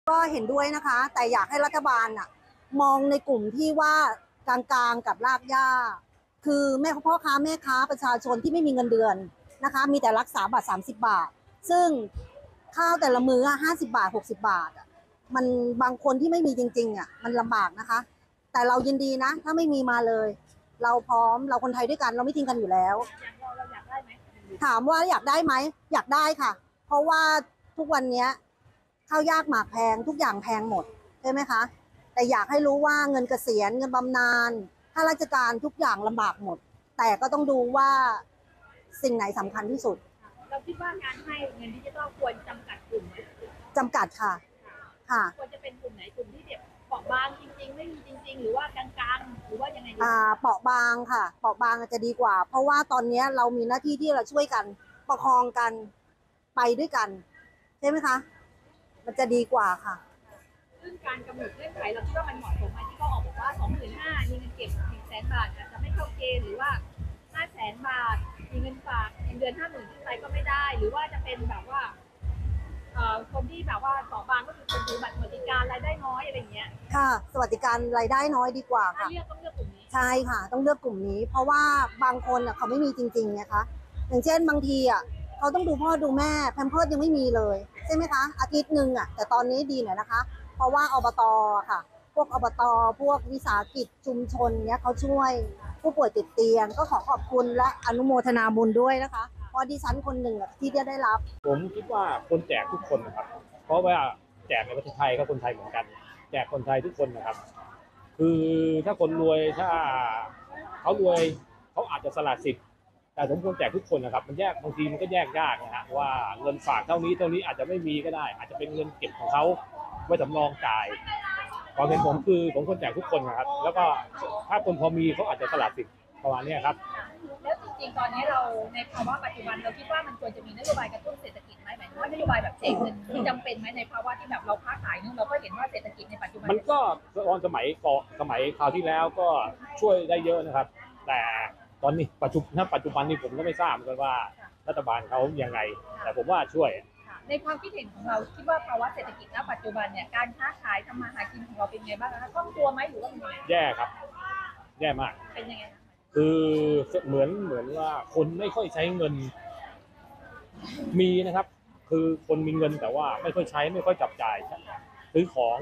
ก็เห็นด้วยนะคะแต่อยากให้รัฐบาลมองในกลุ่มที่ว่ากลางๆกับรากหญ้าคือแม่พ่อค้าแม่ค้าประชาชนที่ไม่มีเงินเดือนนะคะมีแต่รักษาบัตร30 บาทซึ่งข้าวแต่ละมื้อ50 บาท60 บาทมันบางคนที่ไม่มีจริงๆมันลำบากนะคะแต่เรายินดีนะถ้าไม่มีมาเลยเราพร้อมเราคนไทยด้วยกันเราไม่ทิ้งกันอยู่แล้วเราอยากได้ไหมถามว่าอยากได้ไหมอยากได้ค่ะเพราะว่าทุกวันนี้ข้าวยากหมากแพงทุกอย่างแพงหมดใช่ไหมคะแต่อยากให้รู้ว่าเงินเกษียณเงินบำนาญข้าราชการทุกอย่างลำบากหมดแต่ก็ต้องดูว่าสิ่งไหนสำคัญที่สุดเราคิดว่าการให้เงินดิจิทัลควรจำกัดกลุ่มไหมจำกัดค่ะควรจะเป็นกลุ่มไหนกลุ่มที่แบบเปราะบางจริงๆไม่มีจริงๆหรือว่ากลางๆหรือว่ายังไงเปราะบางค่ะเปราะบางจะดีกว่าเพราะว่าตอนนี้เรามีหน้าที่ที่เราช่วยกันประคองกันไปด้วยกันใช่ไหมคะมันจะดีกว่าค่ะซึ่งการกำหนดเงื่อนไขเราคิดว่ามันเหมาะสมไหมที่เขาออกบอกว่า25,000มีเงินเก็บ100,000 บาทอาจจะไม่เข้าเกณฑ์หรือว่า500,000 บาทมีเงินฝากเดือน50,000ขึ้นไปก็ไม่ได้หรือว่าจะเป็นแบบว่าคนที่แบบว่าเปราะบางก็คือคนถือบัตรสวัสดิการรายได้น้อยอะไรเงี้ยค่ะสวัสดิการรายได้น้อยดีกว่าถ้าค่ะเลือกต้องเลือกกลุ่มนี้ใช่ค่ะต้องเลือกกลุ่มนี้เพราะว่าบางคนเขาไม่มีจริงๆนะคะอย่างเช่นบางทีเขาต้องดูพ่อดูแม่แพมเพิร์สยังไม่มีเลยใช่ไหมคะอาทิตย์หนึ่งแต่ตอนนี้ดีหน่อยนะคะเพราะว่าอบตค่ะพวกอบตพวกวิสาหกิจชุมชนเนี้ยเขาช่วยผู้ป่วยติดเตียงก็ขอขอบคุณและอนุโมทนาบุญด้วยนะคะเพราะดิฉันคนหนึ่งที่ได้รับผมคิดว่าคนแจกทุกคนนะครับเพราะว่าแจกในประเทศไทยก็คนไทยเหมือนกันแจกคนไทยทุกคนนะครับคือถ้าคนรวยถ้าเขารวยเขาอาจจะสละสิทธิ์แต่สมควรแจกทุกคนนะครับมันแยกบางทีมันก็แยกยากนะฮะว่าเงินฝากเท่านี้อาจจะไม่มีก็ได้อาจจะเป็นเงินเก็บของเขาไว้สำรองจ่ายความเป็นผมคือผมควรแจกทุกคนนะครับแล้วก็ถ้าคนพอมีเขาอาจจะสละสิทธิ์ประมาณนี้ครับแล้วจริงๆตอนนี้เราในภาวะปัจจุบันเราคิดว่ามันควรจะมีนโยบายกระตุ้นเศรษฐกิจไหมหมายถึงว่านโยบายแบบแจกเงินที่จำเป็นไหมในภาวะที่แบบเราค้าขายนึงเราก็เห็นว่าเศรษฐกิจในปัจจุบันมันก็ตอนสมัยคราวที่แล้วก็ช่วยได้เยอะนะครับ แต่ตอนนี้ปัจจุบันนี้ผมก็ไม่ทราบเหมือนกันว่ารัฐบาลเขายังไงแต่ผมว่าช่วยในความคิดเห็นของเราคิดว่าภาวะเศรษฐกิจณปัจจุบันเนี่ยการค้าขายทำมาหากินของเราเป็นไงบ้างคะคล่องตัวไหมหรือว่าเป็นยังไงแย่ครับแย่มากเป็นยังไงคือเหมือนว่าคนไม่ค่อยใช้เงินมีนะครับคือคนมีเงินแต่ว่าไม่ค่อยใช้ไม่ค่อยจับจ่ายซื้อของ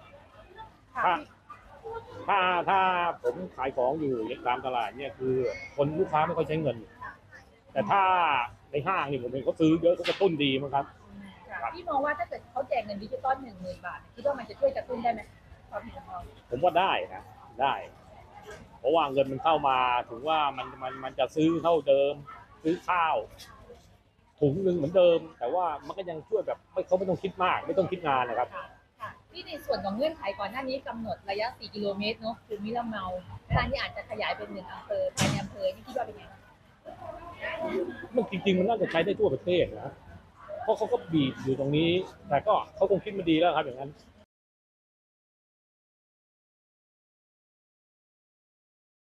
ถ้าผมขายของอยู่ตามตลาดเนี่ยคือคนลูกค้าไม่ค่อยใช้เงินแต่ถ้าในห้างนี่ผมเห็นเขาซื้อเยอะเขากระตุ้นดีมั้งครับพี่มองว่าถ้าเกิดเขาแจกเงินดิจิตอล10,000 บาทคิดว่ามันจะช่วยกระตุ้นได้ไหมความเห็นของเราผมว่าได้นะได้เพราะว่าเงินมันเข้ามาถึงว่ามันจะซื้อเท่าเดิมซื้อข้าวถุงนึงเหมือนเดิมแต่ว่ามันก็ยังช่วยแบบเขาไม่ต้องคิดมากไม่ต้องคิดงานนะครับที่ในส่วนของเงื่อนไขก่อนหน้านี้กำหนดระยะ4 กิโลเมตรเนาะคือมิลำเนาเวลาที่อาจจะขยายเป็น1 อำเภอภายในอำเภอนี่คิดว่าเป็นไงมันจริงๆมันน่าจะใช้ได้ทั่วประเทศนะเพราะเขาก็บีบอยู่ตรงนี้แต่ก็เขาคงคิดมาดีแล้วครับอย่างนั้น